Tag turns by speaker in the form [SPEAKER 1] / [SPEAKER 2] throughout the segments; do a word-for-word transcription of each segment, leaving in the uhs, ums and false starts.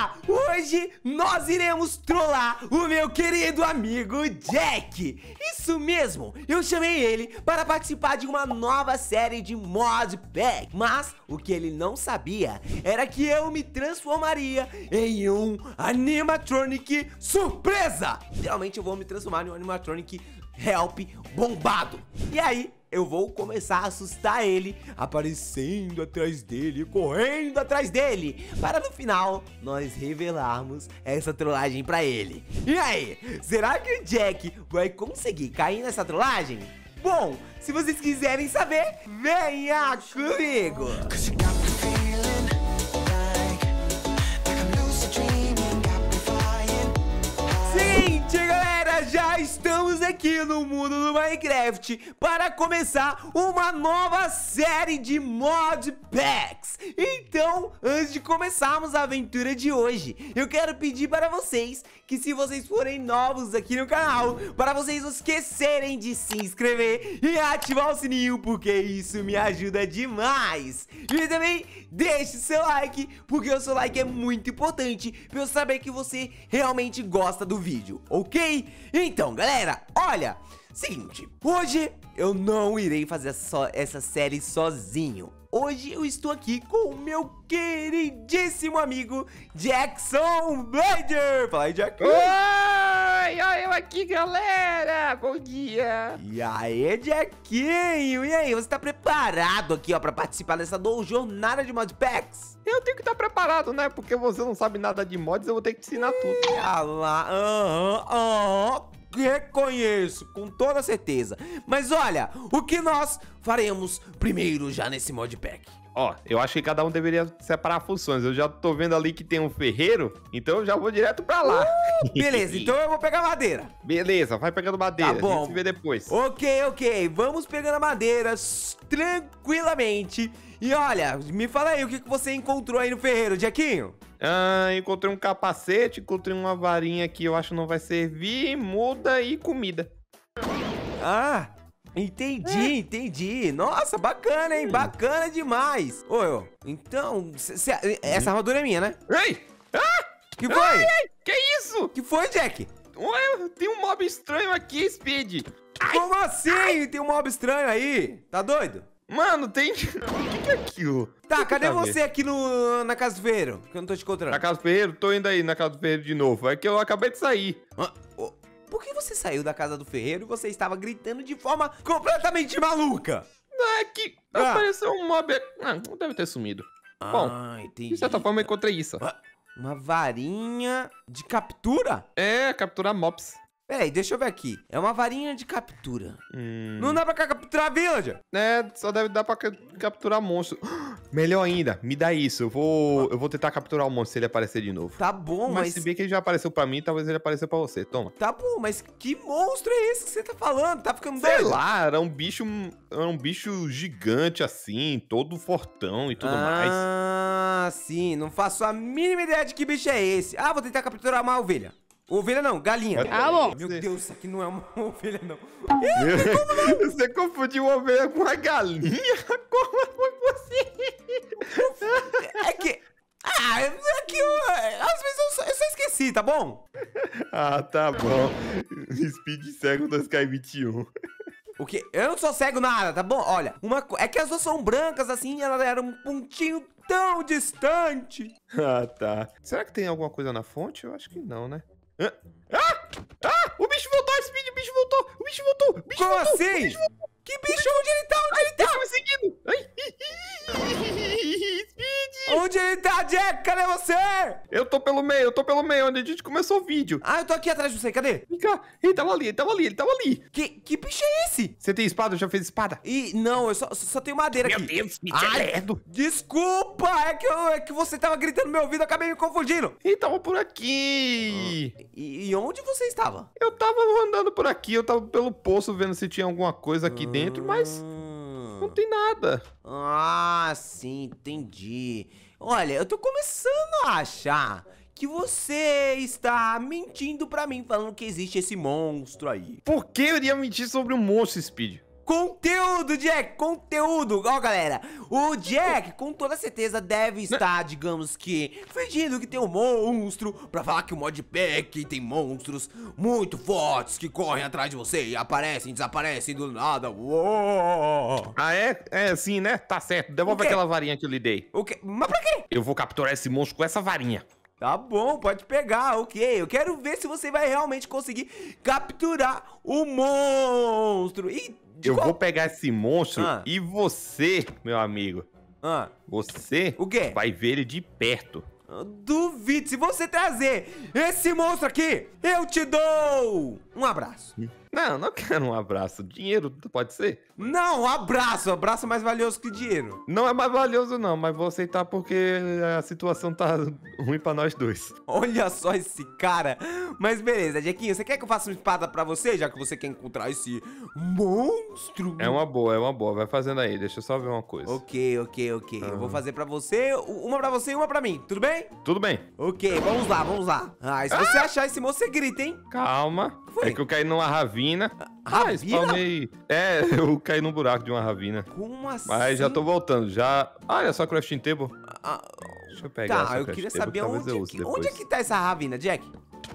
[SPEAKER 1] galera, hoje nós iremos trollar o meu querido amigo Jack. Isso mesmo, eu chamei ele para participar de uma nova série de modpack. Mas o que ele não sabia era que eu me transformaria em um animatronic surpresa. Literalmente eu vou me transformar em um animatronic help bombado. E aí eu vou começar a assustar ele, aparecendo atrás dele, correndo atrás dele, para no final nós revelarmos essa trollagem pra ele. E aí, será que o Jack vai conseguir cair nessa trollagem? Bom, se vocês quiserem saber, venha comigo! Seguinte, galera, já estamos aqui no mundo do Minecraft para começar uma nova série de modpacks. Então, antes de começarmos a aventura de hoje, eu quero pedir para vocês que, se vocês forem novos aqui no canal, para vocês não esquecerem de se inscrever e ativar o sininho, porque isso me ajuda demais. E também deixe seu like, porque o seu like é muito importante para eu saber que você realmente gosta do vídeo, ok? Então, galera, olha, seguinte, hoje eu não irei fazer só essa série sozinho. Hoje eu estou aqui com o meu queridíssimo amigo Jackson Blader. Fala aí, Jack.
[SPEAKER 2] Oi, olha eu aqui, galera. Bom dia.
[SPEAKER 1] E aí, Jackinho? E aí, você tá preparado aqui, ó, pra participar dessa do jornada de modpacks?
[SPEAKER 2] Eu tenho que estar preparado, né? Porque você não sabe nada de mods, eu vou ter que te ensinar tudo.
[SPEAKER 1] Ah lá, aham, aham. Reconheço, com toda certeza. Mas olha, o que nós faremos primeiro já nesse modpack?
[SPEAKER 2] Ó, eu acho que cada um deveria separar funções. Eu já tô vendo ali que tem um ferreiro, então eu já vou direto pra lá.
[SPEAKER 1] Uh, beleza, então eu vou pegar madeira.
[SPEAKER 2] Beleza, vai pegando madeira,
[SPEAKER 1] Tá bom.
[SPEAKER 2] a gente se vê depois.
[SPEAKER 1] Ok, ok, vamos pegando a madeira tranquilamente. E olha, me fala aí, o que que você encontrou aí no ferreiro, Jackinho?
[SPEAKER 2] Ah, encontrei um capacete, encontrei uma varinha que eu acho que não vai servir, muda e comida.
[SPEAKER 1] Ah, entendi, é. entendi. Nossa, bacana, hein? Bacana demais. Ô, ô, então, cê, cê, essa armadura é minha, né?
[SPEAKER 2] Ei! Ah!
[SPEAKER 1] Que foi?
[SPEAKER 2] Ai, ai, que isso?
[SPEAKER 1] Que foi, Jack?
[SPEAKER 2] Ué, tem um mob estranho aqui, Speed. Ai,
[SPEAKER 1] como assim? Ai. Tem um mob estranho aí? Tá doido?
[SPEAKER 2] Mano, tem... O que, que é aquilo?
[SPEAKER 1] Tá,
[SPEAKER 2] que
[SPEAKER 1] cadê
[SPEAKER 2] tá
[SPEAKER 1] você
[SPEAKER 2] vendo?
[SPEAKER 1] aqui no, na casa do ferreiro? Que eu não tô te encontrando.
[SPEAKER 2] Na casa do ferreiro? Tô indo aí na casa do ferreiro de novo. É que eu acabei de sair.
[SPEAKER 1] Ah, oh, por que você saiu da casa do ferreiro e você estava gritando de forma completamente maluca?
[SPEAKER 2] É que
[SPEAKER 1] ah.
[SPEAKER 2] apareceu um mob... Ah, não deve ter sumido.
[SPEAKER 1] Ah,
[SPEAKER 2] Bom,
[SPEAKER 1] entendi.
[SPEAKER 2] de certa forma eu encontrei isso.
[SPEAKER 1] Uma varinha de captura?
[SPEAKER 2] É, capturar mobs.
[SPEAKER 1] Peraí, deixa eu ver aqui. É uma varinha de captura.
[SPEAKER 2] Hum.
[SPEAKER 1] Não dá pra capturar villager?
[SPEAKER 2] É, só deve dar pra capturar monstro. Melhor ainda, me dá isso. Eu vou, eu vou tentar capturar o monstro se ele aparecer de novo.
[SPEAKER 1] Tá bom, mas...
[SPEAKER 2] Mas se bem que ele já apareceu pra mim, talvez ele apareceu pra você. Toma.
[SPEAKER 1] Tá bom, mas que monstro é esse que você tá falando? Tá ficando
[SPEAKER 2] Sei
[SPEAKER 1] doido?
[SPEAKER 2] lá, era um bicho, era um bicho gigante assim, todo fortão e tudo
[SPEAKER 1] ah,
[SPEAKER 2] mais.
[SPEAKER 1] Ah, sim. Não faço a mínima ideia de que bicho é esse. Ah, vou tentar capturar uma ovelha. Ovelha não, galinha.
[SPEAKER 2] Ah, bom.
[SPEAKER 1] Meu Deus, isso aqui não é uma ovelha, não.
[SPEAKER 2] Meu... Você confundiu uma ovelha com uma galinha? Como foi você?
[SPEAKER 1] É que... Ah, é que eu... Às vezes eu só, eu só esqueci, tá bom?
[SPEAKER 2] Ah, tá bom. Speed cego dois K vinte e um.
[SPEAKER 1] O quê? Eu não sou cego nada, tá bom? Olha, uma co... é que as duas são brancas assim, ela era um pontinho tão distante.
[SPEAKER 2] Ah, tá. Será que tem alguma coisa na fonte? Eu acho que não, né? Ah! Ah! Ah! O bicho voltou, Speed! O bicho voltou! O bicho voltou! O bicho
[SPEAKER 1] Como
[SPEAKER 2] voltou,
[SPEAKER 1] assim?
[SPEAKER 2] bicho voltou.
[SPEAKER 1] Que bicho? Onde ele tá? Onde
[SPEAKER 2] Ai,
[SPEAKER 1] ele tá?
[SPEAKER 2] Tá me seguindo! Ai. Speed!
[SPEAKER 1] Onde ele tá, Jack? Cadê você?
[SPEAKER 2] Eu tô pelo meio, eu tô pelo meio, onde a gente começou o vídeo.
[SPEAKER 1] Ah, eu tô aqui atrás de você, cadê?
[SPEAKER 2] Vem cá, ele tava ali, ele tava ali, ele tava ali.
[SPEAKER 1] Que, que bicho é esse?
[SPEAKER 2] Você tem espada? Já fez espada?
[SPEAKER 1] Ih, não, eu só, só tenho madeira
[SPEAKER 2] Meu
[SPEAKER 1] aqui.
[SPEAKER 2] Deus, Speed,
[SPEAKER 1] Ai,
[SPEAKER 2] é lerdo.
[SPEAKER 1] Desculpa, é que, eu, é que você tava gritando no meu ouvido, eu acabei me confundindo.
[SPEAKER 2] Ele tava por aqui.
[SPEAKER 1] E, e onde você estava?
[SPEAKER 2] Eu tava andando por aqui, eu tava pelo poço vendo se tinha alguma coisa aqui dentro, mas não tem nada.
[SPEAKER 1] Ah, sim, entendi. Olha, eu tô começando a achar que você está mentindo pra mim, falando que existe esse monstro aí.
[SPEAKER 2] Por que eu iria mentir sobre um monstro, Speed?
[SPEAKER 1] Conteúdo, Jack, conteúdo. Ó, galera, o Jack, com toda certeza, deve estar, digamos que, fingindo que tem um monstro, pra falar que o modpack tem monstros muito fortes que correm atrás de você e aparecem, desaparecem do nada. Uou.
[SPEAKER 2] Ah, é? É assim, né? Tá certo. Devolve aquela varinha que eu lhe dei.
[SPEAKER 1] O quê? Mas pra quê?
[SPEAKER 2] Eu vou capturar esse monstro com essa varinha.
[SPEAKER 1] Tá bom, pode pegar, ok. Eu quero ver se você vai realmente conseguir capturar o monstro. E
[SPEAKER 2] eu
[SPEAKER 1] qual...
[SPEAKER 2] vou pegar esse monstro
[SPEAKER 1] ah.
[SPEAKER 2] e você, meu amigo,
[SPEAKER 1] ah.
[SPEAKER 2] você
[SPEAKER 1] o quê?
[SPEAKER 2] vai ver ele de perto.
[SPEAKER 1] Duvido, se você trazer esse monstro aqui, eu te dou um abraço.
[SPEAKER 2] Não, não quero um abraço. Dinheiro pode ser?
[SPEAKER 1] Não, um abraço. Um abraço é mais valioso que dinheiro.
[SPEAKER 2] Não é mais valioso não, mas vou aceitar porque a situação tá ruim pra nós dois.
[SPEAKER 1] Olha só esse cara. Mas beleza, Jequinho, você quer que eu faça uma espada pra você, já que você quer encontrar esse monstro?
[SPEAKER 2] É uma boa, é uma boa. Vai fazendo aí, deixa eu só ver uma coisa.
[SPEAKER 1] Ok, ok, ok.
[SPEAKER 2] Uhum.
[SPEAKER 1] Eu vou fazer pra você, uma pra você e uma pra mim, tudo bem?
[SPEAKER 2] Tudo bem.
[SPEAKER 1] Ok, vamos lá, vamos lá. Ah, e se você ah! achar esse monstro, você grita, hein?
[SPEAKER 2] Calma.
[SPEAKER 1] Foi?
[SPEAKER 2] É que eu caí numa ravina.
[SPEAKER 1] Ravina?
[SPEAKER 2] Ah, spawnei... É, eu caí num buraco de uma ravina.
[SPEAKER 1] Como assim?
[SPEAKER 2] Mas já tô voltando, já... Ah, olha só crafting table.
[SPEAKER 1] Ah,
[SPEAKER 2] deixa eu pegar
[SPEAKER 1] tá, eu queria saber onde,
[SPEAKER 2] eu
[SPEAKER 1] que, onde é que tá essa ravina, Jack?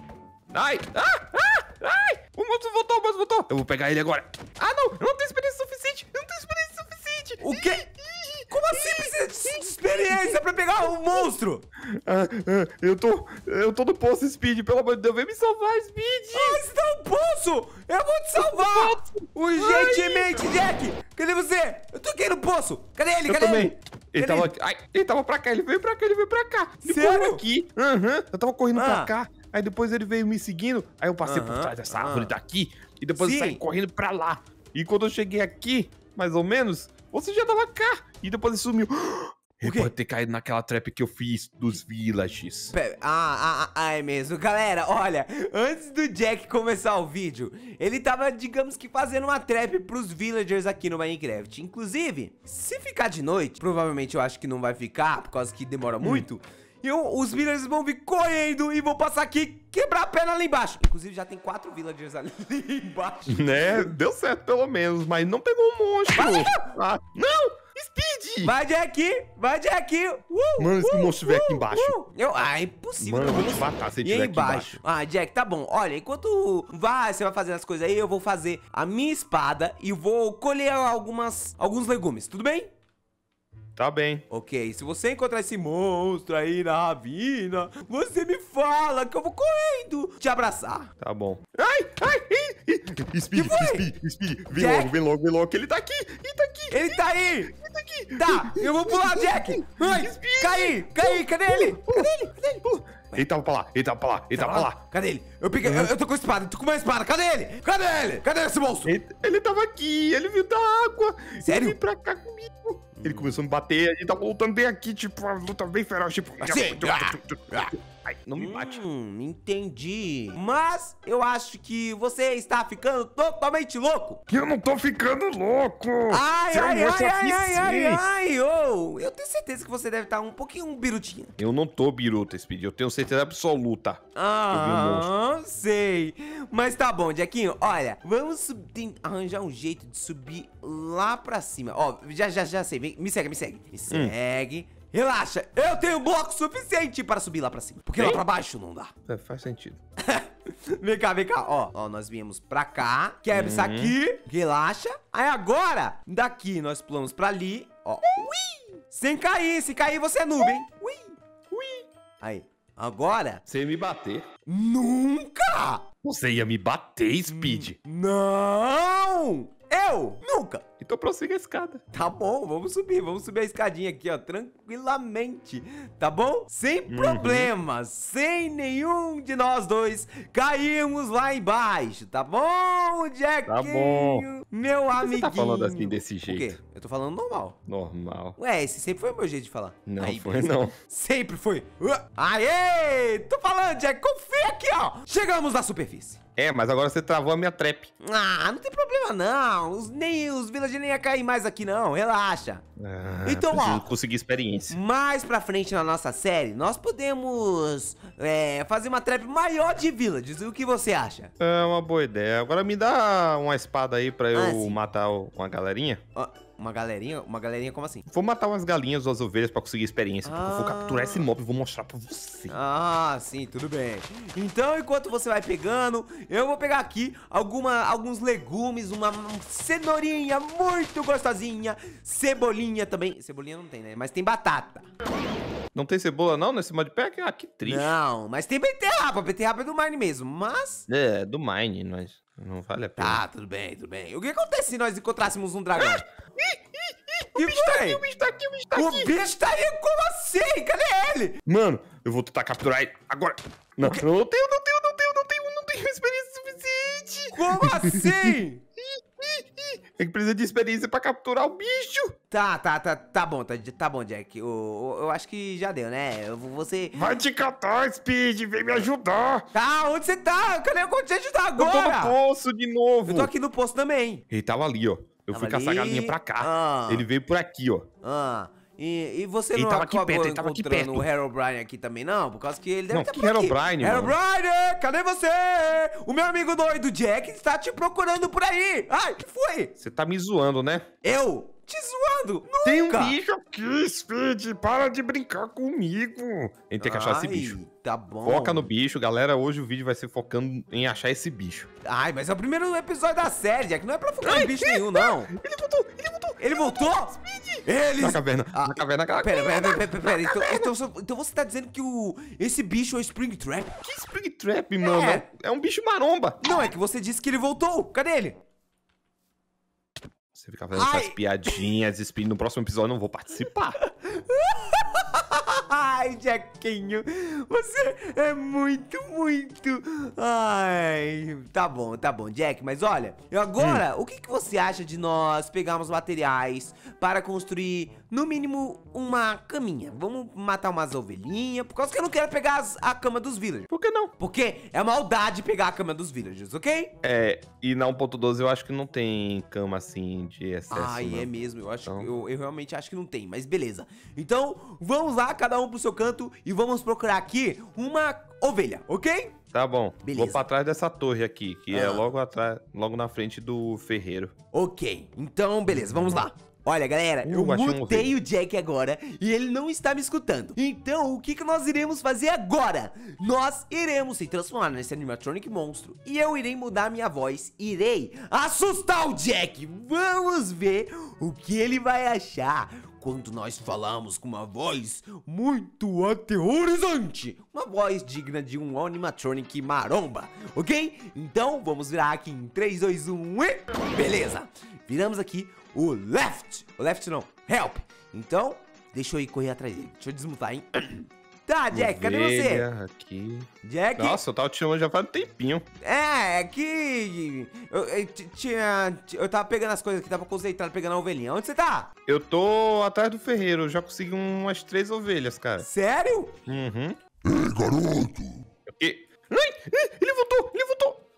[SPEAKER 2] Ai, ah, ah, ai, o monstro voltou, o monstro voltou. Eu vou pegar ele agora. Ah, não, eu não tenho experiência suficiente, eu não tenho experiência suficiente.
[SPEAKER 1] O quê? Como assim precisa de experiência pra pegar o monstro?
[SPEAKER 2] Ah, ah, eu tô, eu tô no poço, Speed, pelo amor de Deus, vem me salvar, Speed.
[SPEAKER 1] Ah, você tá no poço, eu vou te salvar. Urgentemente, Jack, cadê você? Eu tô aqui no poço, cadê ele,
[SPEAKER 2] eu
[SPEAKER 1] cadê
[SPEAKER 2] também.
[SPEAKER 1] ele?
[SPEAKER 2] Ele tava, aqui. Ai, ele tava pra cá, ele veio pra cá, ele veio pra cá. Ele
[SPEAKER 1] Sério?
[SPEAKER 2] correu aqui, uhum. Eu tava correndo
[SPEAKER 1] ah.
[SPEAKER 2] pra cá. Aí depois ele veio me seguindo, aí eu passei
[SPEAKER 1] uhum.
[SPEAKER 2] por trás dessa árvore
[SPEAKER 1] uhum.
[SPEAKER 2] daqui. E depois
[SPEAKER 1] Sim.
[SPEAKER 2] eu saí correndo pra lá. E quando eu cheguei aqui, mais ou menos, você já tava cá. E depois ele sumiu. Ele pode ter caído naquela trap que eu fiz dos villages.
[SPEAKER 1] Pera, ah, ah, ah, é mesmo. Galera, olha, antes do Jack começar o vídeo, ele tava, digamos que, fazendo uma trap pros villagers aqui no Minecraft. Inclusive, se ficar de noite, provavelmente eu acho que não vai ficar, por causa que demora muito, hum. eu, os villagers vão vir correndo e vão passar aqui e quebrar a perna lá embaixo. Inclusive, já tem quatro villagers ali embaixo.
[SPEAKER 2] Né? Deu certo, pelo menos, mas não pegou um monstro.
[SPEAKER 1] Valeu!
[SPEAKER 2] Ah, não! Speed!
[SPEAKER 1] Vai, Jack! Vai, Jack! Uh,
[SPEAKER 2] Mano, se
[SPEAKER 1] uh,
[SPEAKER 2] o monstro estiver
[SPEAKER 1] uh,
[SPEAKER 2] aqui embaixo.
[SPEAKER 1] Uh. Eu, ah, é impossível.
[SPEAKER 2] Mano, eu vou te matar se ele estiver aqui embaixo.
[SPEAKER 1] Ah, Jack, tá bom. Olha, enquanto vai, você vai fazendo as coisas aí, eu vou fazer a minha espada e vou colher algumas, alguns legumes, tudo bem?
[SPEAKER 2] Tá bem.
[SPEAKER 1] Ok, se você encontrar esse monstro aí na ravina, você me fala que eu vou correndo te abraçar.
[SPEAKER 2] Tá bom. Ai, ai, ai. Speed, Speed, Speed. Vem
[SPEAKER 1] Jack?
[SPEAKER 2] logo, vem logo, vem logo, que ele tá aqui, ele tá aqui.
[SPEAKER 1] Ele tá aí.
[SPEAKER 2] Ele tá aqui.
[SPEAKER 1] Tá, eu vou pular, Jack. Ai, cai, cai, cadê ele? Cadê ele? Cadê ele?
[SPEAKER 2] Ele tava pra lá, ele tava pra lá, ele tava pra lá.
[SPEAKER 1] Cadê ele? Eu peguei, eu, eu tô com a espada, eu tô com uma espada, cadê ele? Cadê ele? Cadê esse monstro?
[SPEAKER 2] Ele, ele tava aqui, ele viu da água.
[SPEAKER 1] Sério?
[SPEAKER 2] Ele veio pra cá comigo. Ele começou a me bater, a gente tava lutando bem aqui, tipo, uma luta bem feroz, tipo...
[SPEAKER 1] Assim.
[SPEAKER 2] Ai, não me bate.
[SPEAKER 1] Hum, entendi. Mas eu acho que você está ficando totalmente louco.
[SPEAKER 2] Eu não tô ficando louco.
[SPEAKER 1] Ai,
[SPEAKER 2] Seu
[SPEAKER 1] ai,
[SPEAKER 2] monstro
[SPEAKER 1] ai, ai, ai, ai,
[SPEAKER 2] eficiente.
[SPEAKER 1] ai, oh. Eu tenho certeza que você deve estar um pouquinho birutinha.
[SPEAKER 2] Eu não tô biruta, Speed, eu tenho certeza absoluta.
[SPEAKER 1] Ah, sei. Mas tá bom, Jackinho, olha, vamos sub- tem- arranjar um jeito de subir lá pra cima. Ó, já, já, já sei, vem, me segue, me segue. Me segue. Relaxa, eu tenho bloco suficiente para subir lá pra cima. Porque lá pra baixo não dá.
[SPEAKER 2] É, faz sentido.
[SPEAKER 1] Vem cá, vem cá, ó. Ó, nós viemos pra cá, quebra isso aqui, relaxa. Aí agora, daqui nós pulamos pra ali, ó. Ui! Sem cair, se cair você é noob, hein? Ui! Ui! Aí, agora...
[SPEAKER 2] Você ia me bater.
[SPEAKER 1] Nunca!
[SPEAKER 2] Você ia me bater, Speed.
[SPEAKER 1] Não! Eu? Nunca!
[SPEAKER 2] Então prossiga a escada.
[SPEAKER 1] Tá bom, vamos subir, vamos subir a escadinha aqui, ó, tranquilamente, tá bom? Sem
[SPEAKER 2] Uhum.
[SPEAKER 1] problemas, sem nenhum de nós dois caímos lá embaixo, tá bom, Jackinho?
[SPEAKER 2] Tá bom.
[SPEAKER 1] Meu
[SPEAKER 2] Por que
[SPEAKER 1] amiguinho.
[SPEAKER 2] você tá falando assim desse
[SPEAKER 1] O
[SPEAKER 2] jeito?
[SPEAKER 1] quê? Eu tô falando normal.
[SPEAKER 2] Normal.
[SPEAKER 1] Ué, esse sempre foi o meu jeito de falar.
[SPEAKER 2] Não
[SPEAKER 1] Aí,
[SPEAKER 2] foi,
[SPEAKER 1] beleza.
[SPEAKER 2] não.
[SPEAKER 1] Sempre foi. Uh, Aê! Tô falando, Jack, confia aqui, ó. Chegamos na superfície.
[SPEAKER 2] É, mas agora você travou a minha trap.
[SPEAKER 1] Ah, não tem problema não. Os, nem, os villagers nem iam cair mais aqui não, relaxa.
[SPEAKER 2] Ah,
[SPEAKER 1] Então, ó,
[SPEAKER 2] conseguir experiência.
[SPEAKER 1] mais pra frente na nossa série, nós podemos é, fazer uma trap maior de villages. O que você acha?
[SPEAKER 2] É uma boa ideia. Agora me dá uma espada aí pra eu
[SPEAKER 1] Ah, sim.
[SPEAKER 2] matar uma galerinha.
[SPEAKER 1] Ó, uma galerinha? Uma galerinha como assim?
[SPEAKER 2] Vou matar umas galinhas ou as ovelhas pra conseguir experiência. Porque eu vou
[SPEAKER 1] Ah.
[SPEAKER 2] capturar esse mob e vou mostrar pra você.
[SPEAKER 1] Ah, sim, tudo bem. Então, enquanto você vai pegando, eu vou pegar aqui alguma, alguns legumes, uma cenourinha muito gostosinha, cebolinha também. Cebolinha não tem, né? Mas tem batata.
[SPEAKER 2] Não tem cebola não nesse modpack? Ah, que triste.
[SPEAKER 1] Não, mas tem beterraba. Beterraba é do Mine mesmo, mas...
[SPEAKER 2] É, do Mine, mas não vale a pena.
[SPEAKER 1] Tá, tudo bem, tudo bem. O que acontece se nós encontrássemos um dragão?
[SPEAKER 2] O bicho tá aqui, o bicho tá aqui, o bicho tá
[SPEAKER 1] O
[SPEAKER 2] aqui.
[SPEAKER 1] bicho tá aí, como assim? Cadê ele?
[SPEAKER 2] Mano, eu vou tentar capturar ele agora. Não, não tenho, não tenho, não tenho, não tenho, não tenho experiência suficiente.
[SPEAKER 1] Como assim?
[SPEAKER 2] É que precisa de experiência pra capturar o bicho.
[SPEAKER 1] Tá, tá, tá, tá bom, tá, tá bom, Jack. Eu, eu, eu acho que já deu, né? Eu- Você...
[SPEAKER 2] Vai te catar, Speed, vem me ajudar.
[SPEAKER 1] Tá, onde você tá? Cadê eu te ajudar
[SPEAKER 2] Eu tô
[SPEAKER 1] agora?
[SPEAKER 2] no poço de novo.
[SPEAKER 1] Eu tô aqui no poço também.
[SPEAKER 2] Ele tava ali, ó. Eu
[SPEAKER 1] Tava
[SPEAKER 2] fui caçar
[SPEAKER 1] ali.
[SPEAKER 2] a galinha pra cá.
[SPEAKER 1] Ah.
[SPEAKER 2] Ele veio por aqui, ó.
[SPEAKER 1] Ah, e, e você
[SPEAKER 2] Ele
[SPEAKER 1] não
[SPEAKER 2] tava aqui
[SPEAKER 1] acabou
[SPEAKER 2] perto, ele tava aqui
[SPEAKER 1] encontrando
[SPEAKER 2] perto.
[SPEAKER 1] o Herobrine aqui também, não? Por causa que ele deve
[SPEAKER 2] Não,
[SPEAKER 1] estar
[SPEAKER 2] que
[SPEAKER 1] por aqui.
[SPEAKER 2] Herobrine, mano?
[SPEAKER 1] Herobrine, cadê você? O meu amigo doido Jack está te procurando por aí. Ai, que foi?
[SPEAKER 2] Você tá me zoando, né?
[SPEAKER 1] Eu? Te zoando? Nunca.
[SPEAKER 2] Tem um bicho aqui, Speed. Para de brincar comigo. A gente tem que achar esse
[SPEAKER 1] Ai,
[SPEAKER 2] bicho.
[SPEAKER 1] Tá bom.
[SPEAKER 2] Foca no bicho, galera. Hoje o vídeo vai ser focando em achar esse bicho.
[SPEAKER 1] Ai, mas é o primeiro episódio da série, Jack. Não é pra focar em bicho nenhum, não.
[SPEAKER 2] Ele voltou, ele voltou.
[SPEAKER 1] Ele voltou? Ele...
[SPEAKER 2] Na caverna,
[SPEAKER 1] Ah,
[SPEAKER 2] na caverna. na
[SPEAKER 1] Pera,
[SPEAKER 2] caverna.
[SPEAKER 1] pera, pera, pera, pera. Então, então, só- então você tá dizendo que o, esse bicho é o Spring Trap?
[SPEAKER 2] Que Spring Trap, mano?
[SPEAKER 1] É.
[SPEAKER 2] É um bicho maromba.
[SPEAKER 1] Não, é que você disse que ele voltou. Cadê ele?
[SPEAKER 2] Você fica fazendo
[SPEAKER 1] Ai.
[SPEAKER 2] essas piadinhas, Speed. No próximo episódio eu não vou participar.
[SPEAKER 1] Ai, Jackinho, você é muito, muito... Ai, tá bom, tá bom, Jack, mas olha, eu agora, o que, que você acha de nós pegarmos materiais para construir, no mínimo, uma caminha? Vamos matar umas ovelhinhas, por causa que eu não quero pegar as- a cama dos villagers.
[SPEAKER 2] Por que não?
[SPEAKER 1] Porque é maldade pegar a cama dos villagers, ok?
[SPEAKER 2] É, e na um ponto doze eu acho que não tem cama assim de excesso.
[SPEAKER 1] Ai,
[SPEAKER 2] não.
[SPEAKER 1] é mesmo, eu acho,
[SPEAKER 2] Então.
[SPEAKER 1] eu, eu realmente acho que não tem, mas beleza. Então, vamos lá, cada um pro seu canto e vamos procurar aqui uma ovelha, ok?
[SPEAKER 2] Tá bom.
[SPEAKER 1] Beleza.
[SPEAKER 2] Vou pra trás dessa torre aqui, que é
[SPEAKER 1] Ah.
[SPEAKER 2] logo atrás, logo na frente do ferreiro.
[SPEAKER 1] Ok, então beleza, vamos lá. Olha, galera,
[SPEAKER 2] Uh,
[SPEAKER 1] eu
[SPEAKER 2] achei um
[SPEAKER 1] mutei o Jack agora e ele não está me escutando. Então, o que, que nós iremos fazer agora? Nós iremos se transformar nesse animatronic monstro e eu irei mudar minha voz. Irei assustar o Jack. Vamos ver o que ele vai achar quando nós falamos com uma voz muito aterrorizante. Uma voz digna de um animatronic maromba, ok? Então, vamos virar aqui em três, dois, um e... Beleza, viramos aqui o left. O left não, help. Então, deixa eu ir correr atrás dele. Deixa eu desmutar, hein? Tá, Jack, cadê você?
[SPEAKER 2] Ovelha Aqui.
[SPEAKER 1] Jack?
[SPEAKER 2] Nossa, eu tava te chamando já faz um tempinho.
[SPEAKER 1] É, é que... Eu, eu, t- tinha, eu tava pegando as coisas aqui, tava concentrado pegando a ovelhinha. Onde você tá?
[SPEAKER 2] Eu tô atrás do ferreiro, eu já consegui umas três ovelhas, cara.
[SPEAKER 1] Sério?
[SPEAKER 2] Uhum.
[SPEAKER 3] Ei, garoto!
[SPEAKER 2] E... Ai, ai, ele voltou, ele voltou.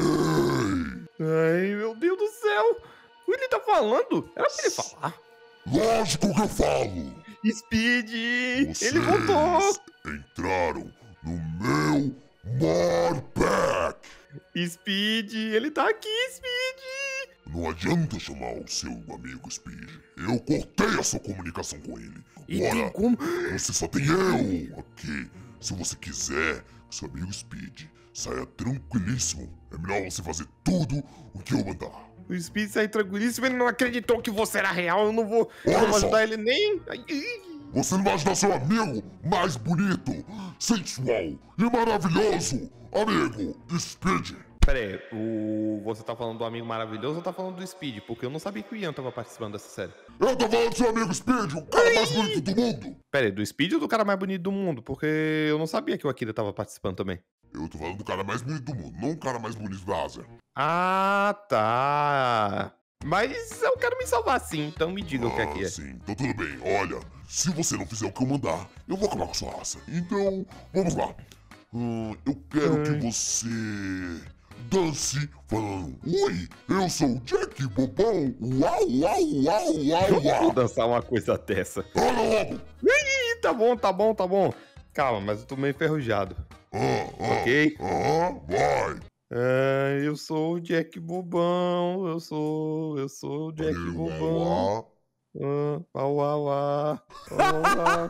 [SPEAKER 2] Ai, meu Deus do céu. O que ele tá falando? Era pra ele falar.
[SPEAKER 3] Lógico que eu falo!
[SPEAKER 2] Speed,
[SPEAKER 3] Vocês
[SPEAKER 2] ele voltou.
[SPEAKER 3] entraram no meu Morpack!
[SPEAKER 2] Speed, ele tá aqui, Speed.
[SPEAKER 3] Não adianta chamar o seu amigo Speed. Eu cortei a sua comunicação com ele.
[SPEAKER 2] E tem
[SPEAKER 3] Agora,
[SPEAKER 2] como...
[SPEAKER 3] você só tem eu aqui. Se você quiser que seu amigo Speed saia tranquilíssimo, é melhor você fazer tudo o que eu mandar.
[SPEAKER 2] O Speed saiu tranquilíssimo, ele não acreditou que você era real, eu não vou, eu não
[SPEAKER 3] Olha
[SPEAKER 2] vou
[SPEAKER 3] só.
[SPEAKER 2] ajudar ele nem... Ai, ai.
[SPEAKER 3] Você não vai ajudar seu amigo mais bonito, sensual e maravilhoso, amigo Speed.
[SPEAKER 2] Pera aí, o... você tá falando do amigo maravilhoso ou tá falando do Speed? Porque eu não sabia que o Ian tava participando dessa série.
[SPEAKER 3] Eu tô falando do seu amigo Speed, o cara mais bonito do mundo.
[SPEAKER 2] Pera aí, do Speed ou do cara mais bonito do mundo? Porque eu não sabia que o Akira tava participando também.
[SPEAKER 3] Eu tô falando do cara mais bonito do mundo, não o cara mais bonito da Ásia.
[SPEAKER 2] Ah, tá. Mas eu quero me salvar sim, então me diga o que é que
[SPEAKER 3] Ah,
[SPEAKER 2] é.
[SPEAKER 3] sim, então tudo bem. Olha, se você não fizer o que eu mandar, eu vou acabar com sua raça. Então, vamos lá. Hum, eu quero
[SPEAKER 2] Hum.
[SPEAKER 3] que você dance falando: oi, eu sou o Jack Bobão. Uau, uau, uau, uau,
[SPEAKER 2] Eu
[SPEAKER 3] uau.
[SPEAKER 2] vou dançar uma coisa dessa.
[SPEAKER 3] Fala logo.
[SPEAKER 2] Ih, tá bom, tá bom, tá bom. Calma, mas eu tô meio enferrujado.
[SPEAKER 3] Ah, ah,
[SPEAKER 2] Ok?
[SPEAKER 3] ah, vai.
[SPEAKER 2] Ah, eu sou o Jack Bobão. Eu sou. Eu sou o Jack
[SPEAKER 3] Cadê o
[SPEAKER 2] Bobão.
[SPEAKER 3] uau,
[SPEAKER 2] Ah, uau, uau, uau. Uau, uau.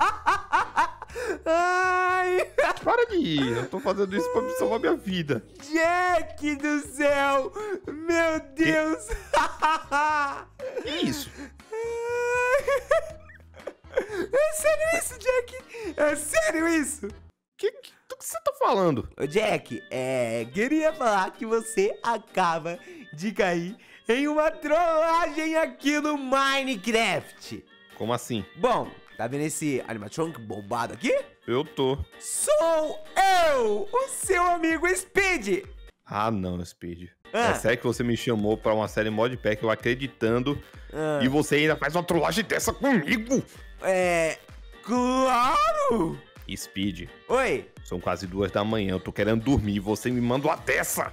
[SPEAKER 1] Ai,
[SPEAKER 2] Para de ir. Eu tô fazendo isso pra salvar minha vida.
[SPEAKER 1] Jack do céu! Meu Deus!
[SPEAKER 2] Que isso?
[SPEAKER 1] É sério isso, Jack? É sério isso?
[SPEAKER 2] Que, que, do que você tá falando?
[SPEAKER 1] Ô, Jack, é, queria falar que você acaba de cair em uma trollagem aqui no Minecraft.
[SPEAKER 2] Como assim?
[SPEAKER 1] Bom, tá vendo esse animatronic bombado aqui?
[SPEAKER 2] Eu tô.
[SPEAKER 1] Sou eu, o seu amigo Speed.
[SPEAKER 2] Ah, não, Speed.
[SPEAKER 1] Ah.
[SPEAKER 2] É sério que você me chamou pra uma série modpack, eu acreditando,
[SPEAKER 1] Ah.
[SPEAKER 2] e você ainda faz uma trollagem dessa comigo?
[SPEAKER 1] É, claro.
[SPEAKER 2] Speed,
[SPEAKER 1] Oi.
[SPEAKER 2] são quase duas da manhã, eu tô querendo dormir e você me manda uma dessa.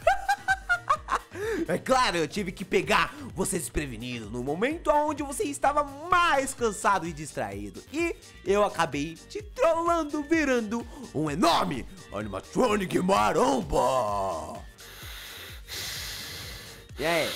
[SPEAKER 1] É claro, eu tive que pegar você desprevenido no momento onde você estava mais cansado e distraído. E eu acabei te trollando, virando um enorme animatronic maromba. E aí?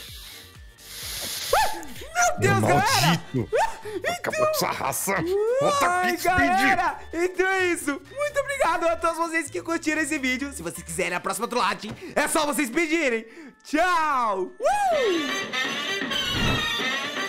[SPEAKER 1] Meu Deus,
[SPEAKER 2] Meu
[SPEAKER 1] galera!
[SPEAKER 2] maldito! Acabou com essa raça! Volta
[SPEAKER 1] Ai,
[SPEAKER 2] aqui, Speed!
[SPEAKER 1] galera! Então é isso. Muito obrigado a todos vocês que curtiram esse vídeo. Se vocês quiserem a próxima trollagem, é só vocês pedirem. Tchau! Uh!